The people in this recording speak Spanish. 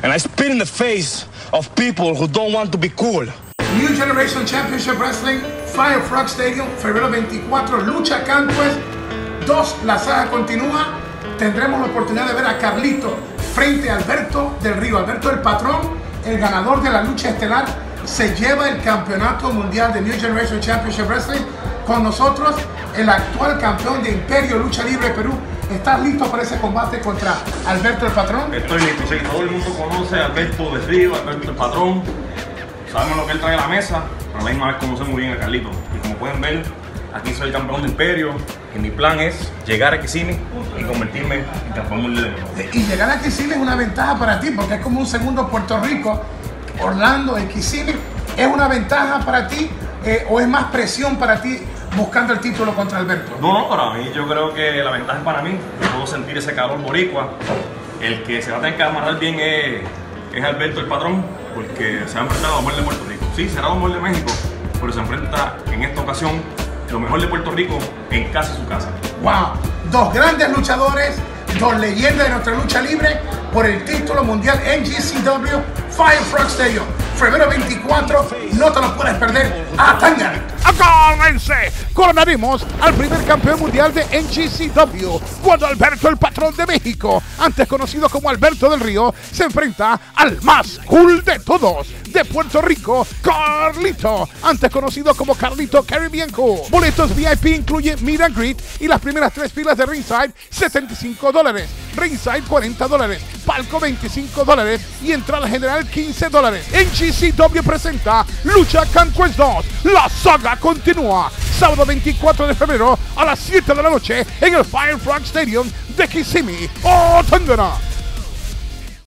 and I spit in the face of people who don't want to be cool. New Generation Championship Wrestling, Fire Frog Stadium, febrero 24, Lucha Conquest 2, la saga continúa. Tendremos la oportunidad de ver a Carlito frente a Alberto del Río. Alberto el Patrón, el ganador de la lucha estelar, se lleva el campeonato mundial de New Generation Championship Wrestling. Con nosotros, el actual campeón de Imperio Lucha Libre Perú. ¿Estás listo para ese combate contra Alberto el Patrón? Estoy listo, sí. Todo el mundo conoce a Alberto del Río, Alberto el Patrón. Sabemos lo que él trae a la mesa, pero a la misma vez conocemos muy bien a Carlito. Y como pueden ver, aquí soy el campeón de Imperio, y mi plan es llegar a Kissimmee y convertirme en campeón mundial. Y llegar a Kissimmee es una ventaja para ti, porque es como un segundo Puerto Rico. Orlando y Kissimmee, ¿es una ventaja para ti o es más presión para ti buscando el título contra Alberto? No, para mí yo creo que la ventaja es para mí. Yo puedo sentir ese calor boricua. El que se va a tener que amarrar bien es Alberto el Patrón, porque se ha enfrentado a lo mejor de Puerto Rico. Sí, será lo mejor de México, pero se enfrenta en esta ocasión lo mejor de Puerto Rico en casa de su casa. ¡Wow! Dos grandes luchadores, dos leyendas de nuestra lucha libre por el título mundial NGCW Fire Frog Stadium. Febrero 24, no te lo puedes perder. ¡Atanga! ¡Agárrense! Coronaremos al primer campeón mundial de NGCW cuando Alberto el Patrón de México, antes conocido como Alberto del Río, se enfrenta al más cool de todos de Puerto Rico, Carlito, antes conocido como Carlito Caribbean Cool. Boletos VIP incluye meet and greet y las primeras 3 filas de ringside, $75, ringside $40, palco $25 y entrada general $15. NGCW presenta Lucha Conquest 2, la saga continúa. Sábado 24 de febrero a las 7 de la noche en el Fire Frog Stadium de Kissimmee, Otangana.